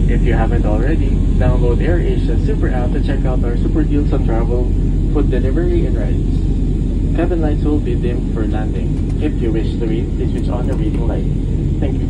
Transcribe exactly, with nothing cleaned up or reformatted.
If you haven't already, download AirAsia Super app to check out our super deals on travel, food delivery, and rides. Cabin lights will be dimmed for landing. If you wish to read, please switch on the reading light. Thank you.